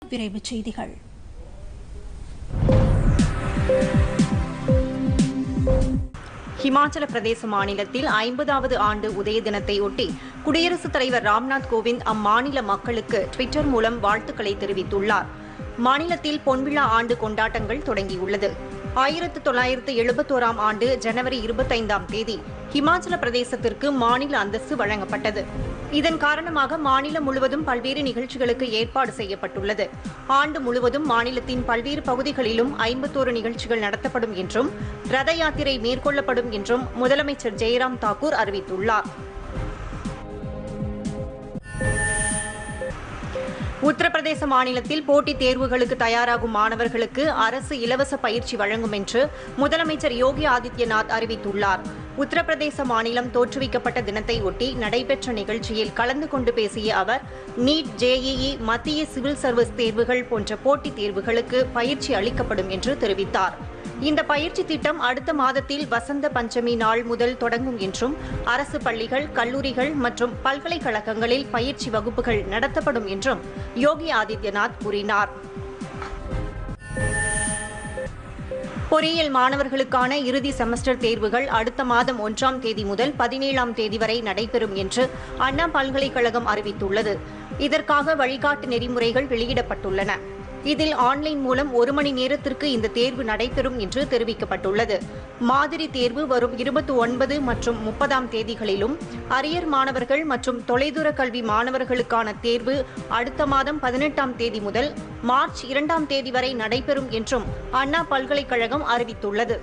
விரைவுச் செய்திகள். ஹிமாச்சல பிரதேச மாநிலத்தில் 50வது ஆண்டு உதய தினத்தையொட்டி குடியரசுத் தலைவர் ராம்நாத் கோவிந்த் அம்மாநில மக்களுக்கு ட்விட்டர் மூலம் வாழ்த்துக்களை தெரிவித்துள்ளார். மாநிலத்தில் பொன்விழா ஆண்டு கொண்டாட்டங்கள் தொடங்கியுள்ளது. 1971ஆம் ஆண்டு ஜனவரி 25ஆம் தேதி ஹிமாச்சல பிரதேசத்திற்கு மாநில அந்தஸ்து வழங்கப்பட்டது. இதன் காரணமாக மாநிலம் முழுவதும் பல்வேறு நிகழ்ச்சிகளுக்கு ஏற்பாடு செய்யப்பட்டுள்ளது. ஆண்டு முழுவதும் மாநிலத்தின் பல்வேறு பகுதிகளிலும் 51 நிகழ்ச்சிகள் நடத்தப்படும் என்றும் ரத யாத்திரை மேற்கொள்ளப்படும் என்றும் முதலமைச்சர் ஜெயராம் தாக்கூர் அறிவித்துள்ளார். உத்தரப்பிரதேச மாநிலத்தில் போட்டித் தேர்வுகளுக்கு தயாராகும் மாணவர்களுக்கு அரசு இலவச பயிற்சி வழங்கும் என்று முதலமைச்சர் யோகி ஆதித்யநாத் அறிவித்துள்ளார். உத்தரப்பிரதேச மாநிலம் தோற்றுவிக்கப்பட்ட தினத்தையொட்டி நடைபெற்ற நிகழ்ச்சியில் கலந்து கொண்டு பேசிய அவர், நீட், ஜேஇஇ, மத்திய சிவில் சர்வீஸ் தேர்வுகள் போன்ற போட்டித் தேர்வுகளுக்கு பயிற்சி அளிக்கப்படும் என்று தெரிவித்தார். இந்த பயிற்சி திட்டம் அடுத்த மாதத்தில் வசந்த பஞ்சமி நாள் முதல் தொடங்கும் என்றும் அரசு பள்ளிகள், கல்லூரிகள் மற்றும் பல்கலைக்கழகங்களில் பயிற்சி வகுப்புகள் நடத்தப்படும் என்றும் யோகி ஆதித்யநாத் கூறினார். பொறியியல் மாணவர்களுக்கான இறுதி செமஸ்டர் தேர்வுகள் அடுத்த மாதம் 1ஆம் தேதி முதல் 17ஆம் தேதி வரை நடைபெறும் என்று அண்ணா பல்கலைக்கழகம் அறிவித்துள்ளது. இதற்காக வழிகாட்டு நெறிமுறைகள் வெளியிடப்பட்டுள்ளன. இதில் ஆன்லைன் மூலம் 1 மணி நேரத்திற்கு இந்த தேர்வு நடைபெறும் என்று தெரிவிக்கப்பட்டுள்ளது. மாதிரி தேர்வு வரும் 29 மற்றும் 30ஆம் தேதிகளிலும், அரியர் மாணவர்கள் மற்றும் தொலைதூர கல்வி மாணவர்களுக்கான தேர்வு அடுத்த மாதம் 18ஆம் தேதி முதல் மார்ச் 2ஆம் தேதி வரை நடைபெறும் என்றும் அண்ணா பல்கலைக்கழகம் அறிவித்துள்ளது.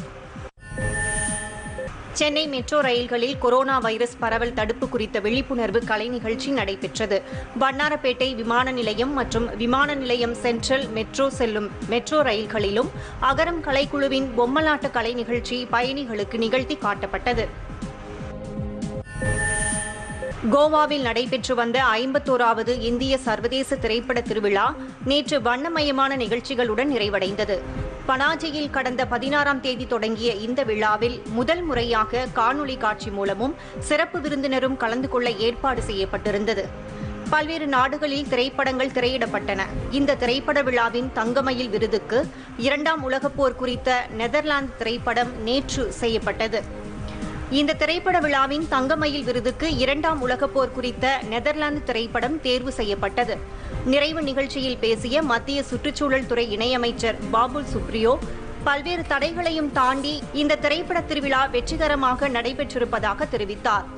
சென்னை மெட்ரோ ரயில்களில் கொரோனா வைரஸ் பரவல் தடுப்பு குறித்த விழிப்புணர்வு கலை நிகழ்ச்சி நடைபெற்றது. வண்ணாரப்பேட்டை விமான நிலையம் மற்றும் விமான நிலையம் சென்ட்ரல் மெட்ரோ செல்லும் மெட்ரோ ரயில்களிலும் அகரம் கலைக்குழுவின் பொம்மலாட்ட கலை நிகழ்ச்சி பயணிகளுக்கு நிகழ்த்தி காட்டப்பட்டது. கோவாவில் நடைபெற்று வந்த 51வது இந்திய சர்வதேச திரைப்பட திருவிழா நேற்று வண்ணமயமான நிகழ்ச்சிகளுடன் நிறைவடைந்தது. பனாஜியில் கடந்த 16ஆம் தேதி தொடங்கிய இந்த விழாவில் முதல் முறையாக காணொலி காட்சி மூலமும் சிறப்பு விருந்தினரும் கலந்து கொள்ள ஏற்பாடு செய்யப்பட்டிருந்தது. பல்வேறு நாடுகளில் திரைப்படங்கள் திரையிடப்பட்டன. இந்த திரைப்பட விழாவின் தங்கமயில் விருதுக்கு 2ஆம் உலகப் போர் குறித்த நெதர்லாந்து திரைப்படம் நேற்று செய்யப்பட்டது. இந்த திரைப்பட விழாவின் தங்கமயில் விருதுக்கு 2ஆம் உலகப் போர் குறித்த நெதர்லாந்து திரைப்படம் தேர்வு செய்யப்பட்டது. நிறைவு நிகழ்ச்சியில் பேசிய மத்திய சுற்றுச்சூழல் துறை இணையமைச்சர் பாபுல் சுப்ரியோ, பல்வேறு தடைகளையும் தாண்டி இந்த திரைப்பட திருவிழா வெற்றிகரமாக நடைபெற்றிருப்பதாக தெரிவித்தார்.